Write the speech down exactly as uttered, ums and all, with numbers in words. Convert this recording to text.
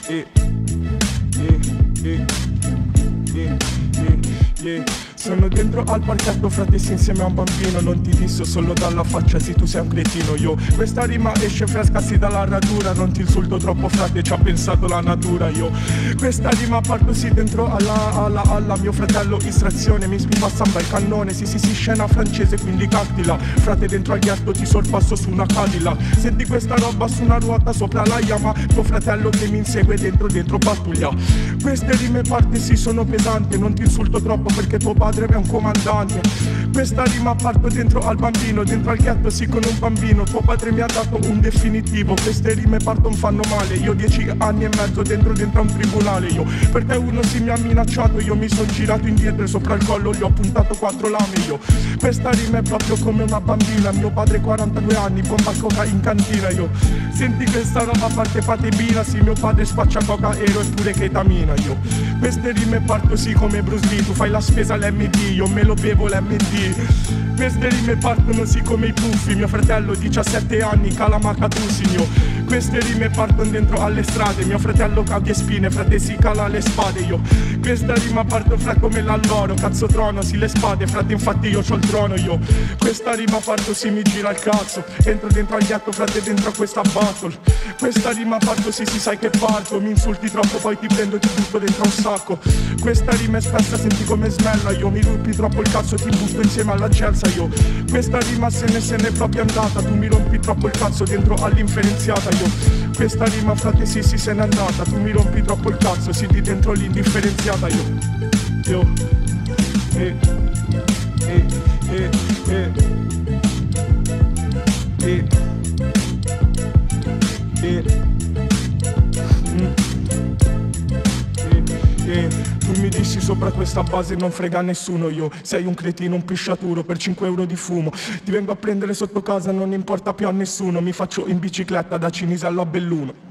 eh, eh, eh, eh, eh, eh. Sono dentro al parchetto, fratessi insieme a un bambino. Non ti disso solo dalla faccia, sì tu sei un cretino, io. Questa rima esce fresca sì dalla radura. Non ti insulto troppo frate, ci ha pensato la natura, io. Questa rima parto sì dentro alla, alla, alla mio fratello istrazione. Mi, mi passa un bel cannone, sì sì sì scena francese, quindi cantila. Frate dentro al ghetto ti sorpasso su una Cadillac. Senti questa roba su una ruota sopra la Yama. Tuo fratello che mi insegue dentro dentro pattuglia. Queste rime parti sì sono pesanti. Non ti insulto troppo perché tuo padre è un comandante. Questa rima parto dentro al bambino, dentro al ghetto sì con un bambino. Tuo padre mi ha dato un definitivo. Queste rime parton fanno male. Io dieci anni e mezzo dentro dentro a un tribunale, io. Perché uno si mi ha minacciato, io mi sono girato indietro e sopra il collo gli ho puntato quattro lame, io. Questa rima è proprio come una bambina. Mio padre quarantadue anni, bomba coca in cantina, io. Senti questa roba parte patebina, sì mio padre spaccia coca ero eppure ketamina, io. Queste rime parto sì come Bruce Lee. Tu fai la spesa all'M D, io me lo bevo l'M D. Queste rime partono sì come i puffi. Mio fratello diciassette anni, calamaca tu signor. Queste rime partono dentro alle strade. Mio fratello cambia spine, frate si cala le spade, io. Questa rima parto fra come l'alloro. Cazzo trono, sì le spade, frate infatti io c'ho il trono, io. Questa rima parto sì mi gira il cazzo. Entro dentro al ghetto, frate dentro a questa battle. Questa rima parto sì si sai che parto. Mi insulti troppo poi ti prendo e ti butto dentro un sacco. Questa rima è spessa, senti come smella, io. Mi rupi troppo il cazzo, ti butto insieme alla Celsa, io. Questa rima se ne se ne è proprio andata. Tu mi rompi troppo il cazzo dentro all'inferenziata, io. Questa rima frate sì sì se n'è andata. Tu mi rompi troppo il cazzo, sì di dentro l'indifferenziata, io. Io eh, eh, eh, eh, eh, eh, mm. Eh, tu mi dissi sopra questa base non frega a nessuno, io. Sei un cretino, un pisciaturo per cinque euro di fumo. Ti vengo a prendere sotto casa, non importa più a nessuno. Mi faccio in bicicletta da Cinisello a Belluno.